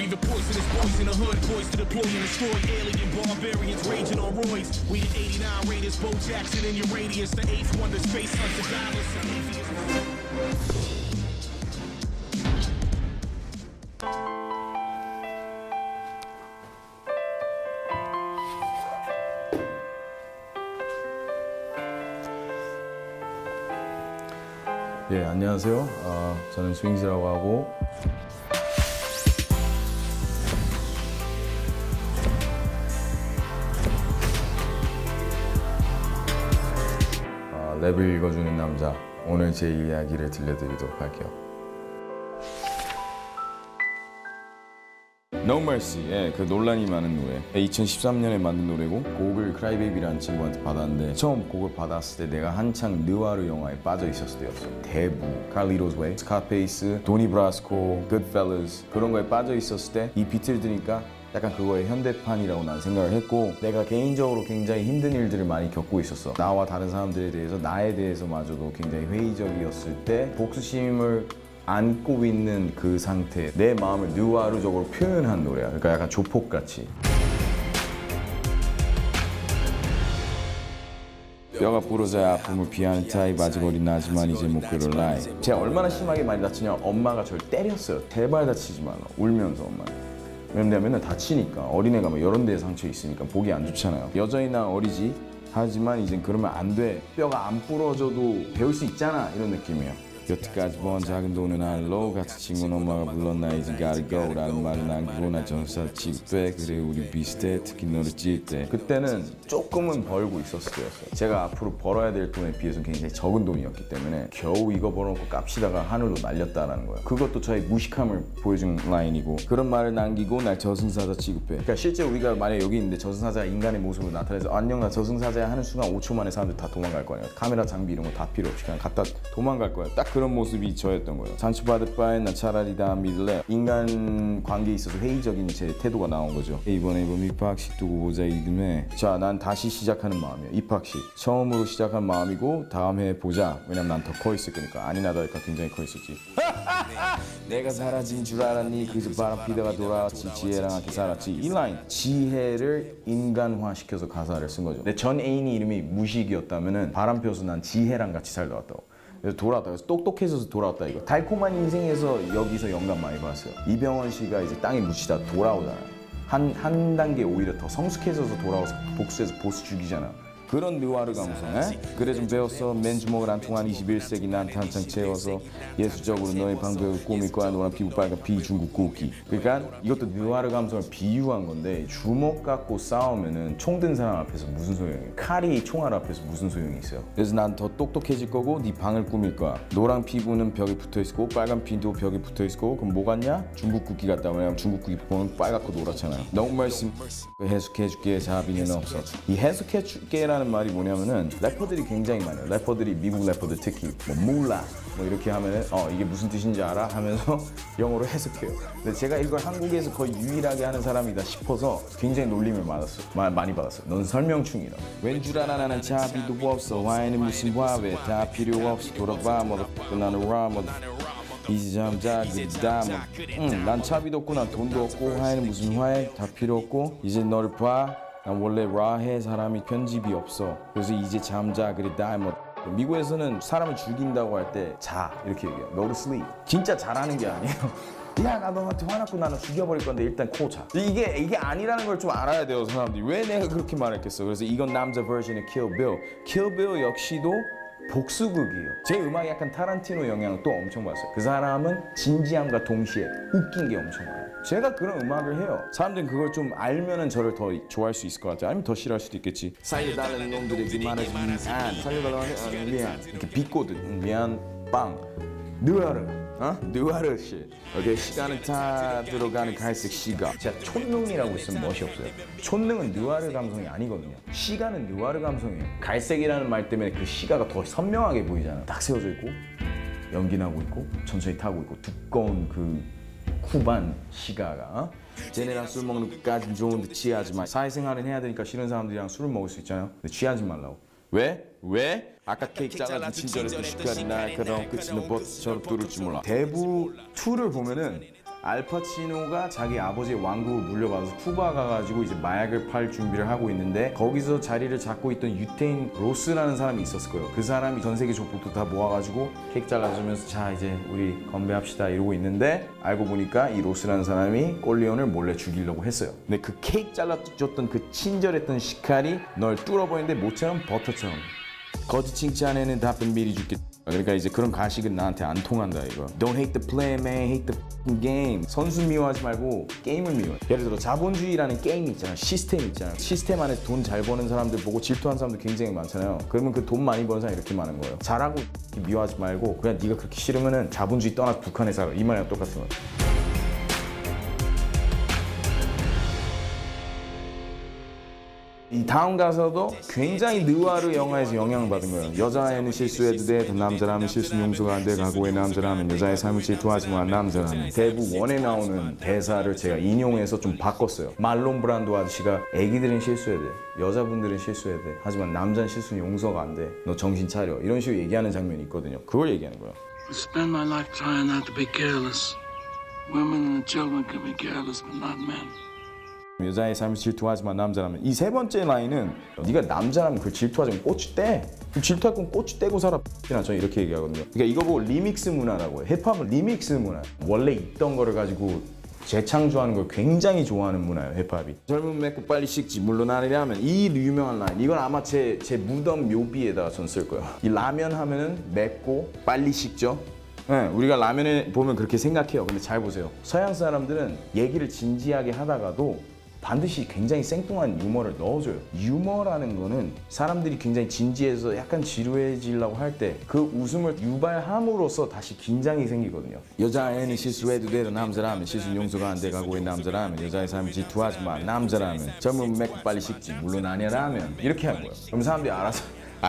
We the poisonous boys in the hood, boys to deploy and destroy alien barbarians raging on roids. We the 89 Raiders, Bo Jackson in your radius, the 8th wonder, space hunter, dollars. 예, 안녕하세요. 저는 스윙스라고 하고 랩을 읽어주는 남자, 오늘 제 이야기를 들려드리도록 할게요. No Mercy, 예, 그 논란이 많은 노래. 2013년에 만든 노래고 곡을 크라이베이비라는 친구한테 받았는데 처음 곡을 받았을 때 내가 한창 느와르 영화에 빠져 있었을 때였어. 대부, 칼리토스 웨이, 스카페이스, 도니 브라스코, 굿펠러스 그런 거에 빠져 있었을 때 이 비트를 들으니까 약간 그거의 현대판이라고 난 생각을 했고, 내가 개인적으로 굉장히 힘든 일들을 많이 겪고 있었어. 나와 다른 사람들에 대해서, 나에 대해서마저도 굉장히 회의적이었을 때 복수심을 안고 있는 그 상태, 내 마음을 느와르적으로 표현한 노래야. 그러니까 약간 조폭같이. 뼈가 부러져야 아픔을 피하는 타입, 아직 어린 나지만 이제 목표를 라이. 제가 얼마나 심하게 많이 다치냐, 엄마가 저를 때렸어요. 제발 다치지 마, 울면서 엄마. 왜냐면 다치니까, 어린애가 뭐 여러 데에 상처 있으니까 보기 안 좋잖아요. 여전히 난 어리지, 하지만 이젠 그러면 안 돼. 뼈가 안 부러져도 배울 수 있잖아, 이런 느낌이에요. 여태까지 번 작은 돈은 할로, 같이 친구는 엄마가 불렀나 이제 gotta go 라는 말을 남기고 나 전사 취급돼. 그래 우리 비슷해, 특히 너를 찔 때. 그때는 조금은 벌고 있었을 때였어요. 제가 앞으로 벌어야 될 돈에 비해서는 굉장히 적은 돈이었기 때문에 겨우 이거 벌어놓고 깝시다가 하늘로 날렸다라는 거예요. 그것도 저의 무식함을 보여준 라인이고, 그런 말을 남기고 날 저승사자 취급해. 그러니까 실제 우리가 만약에 여기 있는데 저승사자가 인간의 모습으로 나타나서 안녕 나 저승사자야 하는 순간 5초 만에 사람들 다 도망갈 거예요. 카메라 장비 이런 거 다 필요 없이 그냥 갖다 도망갈 거예요. 딱 그런 모습이 저였던 거예요. 상처받을 바엔 난 차라리 다 믿을래. 인간 관계에 있어서 회의적인 제 태도가 나온 거죠. 이번 앨범 입학식 두고 보자 이듬해. 자, 난 다시 시작하는 마음이에요. 입학식 처음으로 시작한 마음이고 다음 해 보자. 왜냐면 난 더 커 있을 거니까. 아니나 다를까 굉장히 커 있었지. 내가 사라진 줄 알았니? 그저 바람 피다가 돌아왔지. 지혜랑 함께 살았지. 이 라인, 지혜를 인간화시켜서 가사를 쓴 거죠. 내 전 애인이 이름이 무식이었다면은 바람 펴서 난 지혜랑 같이 살다 왔다고. 그래서 돌아왔다. 그래서 똑똑해져서 돌아왔다. 이거 달콤한 인생에서 여기서 영감 많이 받았어요. 이병헌 씨가 이제 땅에 묻히다 돌아오잖아요. 한 단계 오히려 더 성숙해져서 돌아와서 복수해서 보스 죽이잖아. 그런 느와르 감성. 그래 좀 배웠어. 맨주먹을 안 통한 21세기 나한테 한창 채워서 예술적으로 너의 방벽을 꾸밀 거야. 노란 피부 빨간 비중국 국기. 그러니까 이것도 느와르 감성을 비유한 건데, 주먹 갖고 싸우면은 총 든 사람 앞에서 무슨 소용이에요. 칼이 총알 앞에서 무슨 소용이 있어요. 그래서 난 더 똑똑해질 거고 네 방을 꾸밀 거야. 노란 피부는 벽에 붙어있고 빨간 피도 벽에 붙어있고, 그럼 뭐 같냐? 중국 국기 같다. 왜냐면 중국 국기 보면 빨갛고 노랗잖아요. 너무 말씀 해석해줄게 자비는 없어. 이 해석해줄게라는 말이 뭐냐면은 래퍼들이 굉장히 많아요. 래퍼들이, 미국 래퍼들 특히 뭐 몰라 뭐 이렇게 하면은 이게 무슨 뜻인지 알아? 하면서 영어로 해석해요. 근데 제가 이걸 한국에서 거의 유일하게 하는 사람이다 싶어서 굉장히 놀림을 많이 받았어요. 넌 설명충이라. 왠 줄 알아 나는 자비도 없어. 화해는 무슨 화해, 다 필요 없어. 돌아봐 뭐 나는 라뭐 이제 잠자 그다 난 차비도 없고 난 돈도 없고 화해는 무슨 화해, 다 필요 없고 이제 너를 봐. 난 원래 라해 사람이 편집이 없어. 그래서 이제 잠자 그래 다 뭐. 미국에서는 사람을 죽인다고 할 때 자 이렇게 얘기해요. Go to sleep. 진짜 잘하는 게 아니에요. 야, 나 너한테 화났고 나는 죽여버릴 건데 일단 코 자. 이게 아니라는 걸 좀 알아야 돼요, 사람들이. 왜 내가 그렇게 말했겠어. 그래서 이건 남자 버전의 Kill Bill. Kill Bill 역시도 복수극이에요. 제 음악이 약간 타란티노 영향을 또 엄청 받았어요. 그 사람은 진지함과 동시에 웃긴 게 엄청 많아요. 제가 그런 음악을 해요. 사람들은 그걸 좀 알면은 저를 더 좋아할 수 있을 것 같아요. 아니면 더 싫어할 수도 있겠지. 살려달라는 놈들에게 말해주면 안 살려달라는 미안 이렇게 비꼬듯 미안 빵 느와르 느와르 씨. 오케이, 시간은 다 들어가는 갈색 시각. 제가 촌능이라고 있으면 멋이 없어요. 촌능은 느와르 감성이 아니거든요. 시간은 느와르 감성이에요. 갈색이라는 말 때문에 그 시가가 더 선명하게 보이잖아요. 딱 세워져 있고 연기나고 있고 천천히 타고 있고 두꺼운 그 쿠반 시가가. 쟤네랑 술 먹는 것까진 좋은데 취하지 마. 사회생활은 해야 되니까 싫은 사람들이랑 술을 먹을 수 있잖아요. 근데 취하지 말라고. 왜? 왜? 아까 케이크 잘라준 친절했던 시간이 날카로운 끝이는 버스처럼 뚫을 줄 몰라. 대부 2를 보면은 알파치노가 자기 아버지의 왕국을 물려받아서 쿠바 가가지고 이제 마약을 팔 준비를 하고 있는데 거기서 자리를 잡고 있던 유태인 로스라는 사람이 있었을 거예요. 그 사람이 전 세계 족복도 다 모아가지고 케이크 잘라주면서 자 이제 우리 건배합시다 이러고 있는데 알고 보니까 이 로스라는 사람이 꼴리온을 몰래 죽이려고 했어요. 근데 그 케이크 잘라줬던 그 친절했던 시칼이 널 뚫어버리는데 모처럼 버터처럼 거짓 칭찬에는 답변 미리 줄게. 그러니까 이제 그런 가식은 나한테 안 통한다 이거. Don't hate the play, man. Hate the game. 선수 미워하지 말고 게임을 미워해. 예를 들어 자본주의라는 게임 있잖아. 시스템 있잖아. 시스템 안에 돈 잘 버는 사람들 보고 질투하는 사람들 굉장히 많잖아요. 그러면 그 돈 많이 버는 사람이 이렇게 많은 거예요. 잘하고 미워하지 말고 그냥 네가 그렇게 싫으면은 자본주의 떠나서 북한에 살아. 이 말이랑 똑같은 거야. 이 다음 가사도 굉장히 느와르 영화에서 영향을 받은 거예요. 여자애는 실수해도 돼, 남자라면 실수는 용서가 안 돼, 각오의 남자라면 여자의 삶을 질투하지 마, 남자라면. 대부 원에 나오는 대사를 제가 인용해서 좀 바꿨어요. 말론 브란도 아저씨가 애기들은 실수해야 돼, 여자분들은 실수해야 돼, 하지만 남자는 실수는 용서가 안 돼, 너 정신 차려, 이런 식으로 얘기하는 장면이 있거든요. 그걸 얘기하는 거예요. I spend my life trying not to be careless. Women and children can be careless, but not men. 여자의 삶을 질투하지만 남자라면. 이 세 번째 라인은 네가 남자라면 그 질투하지만 꼬치 떼. 질투할 건 꼬치 떼고 살아. 저는 이렇게 얘기하거든요. 그러니까 이거 보고 리믹스 문화라고 해요. 힙합은 리믹스 문화. 원래 있던 거를 가지고 재창조하는 걸 굉장히 좋아하는 문화예요, 힙합이. 젊은 맺고 빨리 식지 물론 아니라면. 이 유명한 라인, 이건 아마 제 무덤 묘비에다가 전 쓸 거예요. 이 라면 하면은 맵고 빨리 식죠. 네, 우리가 라면에 보면 그렇게 생각해요. 근데 잘 보세요. 서양 사람들은 얘기를 진지하게 하다가도 반드시 굉장히 생뚱한 유머를 넣어줘요. 유머라는 거는 사람들이 굉장히 진지해서 약간 지루해지려고 할 때 그 웃음을 유발함으로써 다시 긴장이 생기거든요. 여자애는 실수해도 돼, 남자라면 실수는 용서가 안 돼, 각오의 남자라면 여자의 삶을 질투하지 마, 남자라면 젊으면 맺고 빨리 식지 물론 아니라면. 이렇게 하는 거예요. 그럼 사람들이 알아서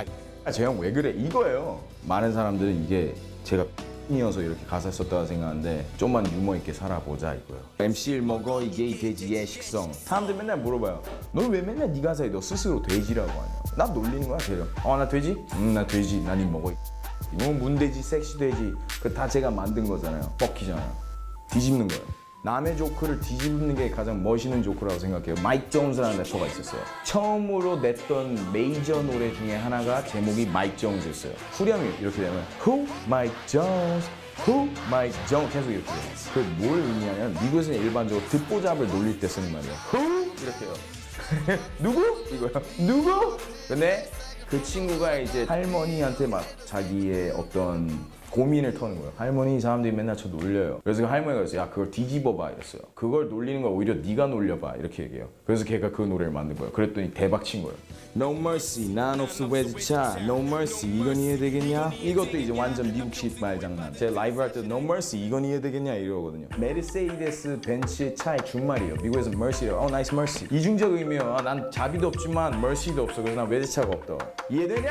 저 형 왜 그래? 이거예요. 많은 사람들은 이게 제가 이어서 이렇게 가사 썼다고 생각하는데 좀만 유머 있게 살아보자 이거예요. MC를 먹어 이게 이 돼지의 식성. 사람들 맨날 물어봐요. 너 왜 맨날 네 가사에 너 스스로 돼지라고 하냐? 나 놀리는 거야 걔를. 나 돼지? 나 돼지. 난 이 먹어. 이거 문돼지, 섹시돼지. 그 다 제가 만든 거잖아요. 뻑키잖아요. 뒤집는 거예요. 남의 조크를 뒤집는 게 가장 멋있는 조크라고 생각해요. 마이크 존스라는 래퍼가 있었어요. 처음으로 냈던 메이저 노래 중에 하나가 제목이 마이크 존스였어요. 후렴이 이렇게 되면 Who Mike Jones, Who Mike Jones 계속 이렇게 돼요. 그게 뭘 의미하냐면 미국에서는 일반적으로 듣보잡을 놀릴 때 쓰는 말이에요. Who? 이렇게 해요. 누구? 이거요. 누구? 근데 그 친구가 이제 할머니한테 막 자기의 어떤 고민을 터는 거예요. 할머니 사람들이 맨날 저 놀려요. 그래서 할머니가 그랬어요. 야 그걸 뒤집어봐 이랬어요. 그걸 놀리는 걸 오히려 네가 놀려봐 이렇게 얘기해요. 그래서 걔가 그 노래를 만든 거예요. 그랬더니 대박 친 거예요. No mercy, 난 없어 외제차. No mercy, 이건 이해되겠냐? 이것도 이제 완전 미국식 말장난. 제 라이브 할 때 No mercy, 이건 이해되겠냐 이러거든요. 메르세이데스 벤츠 차의 준말이에요. 미국에서 mercy래요. 나이스 mercy. 이중적 의미예요. 난 자비도 없지만 mercy도 없어. 그래서 난 외제차가 없다. 이해되냐?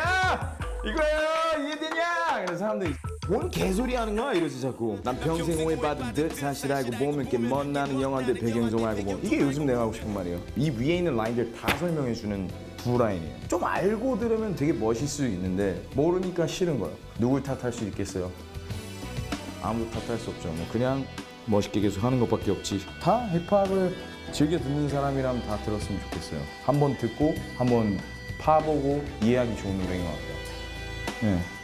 이거야 이해되냐? 그래서 사람들이 뭔 개소리 하는 거야 이러지 자꾸. 난 평생 오해받은 듯 사실 알고 보면 꽤 먼 나는 영화인데 배경 좀 알고 보면. 이게 요즘 내가 하고 싶은 말이에요. 이 위에 있는 라인들 다 설명해주는 두 라인이에요. 좀 알고 들으면 되게 멋있을 수 있는데 모르니까 싫은 거예요. 누굴 탓할 수 있겠어요? 아무도 탓할 수 없죠. 뭐 그냥 멋있게 계속 하는 것밖에 없지. 다 힙합을 즐겨 듣는 사람이라면 다 들었으면 좋겠어요. 한번 듣고 한번 파보고 이해하기 좋은 노래인 것 같아요. 네.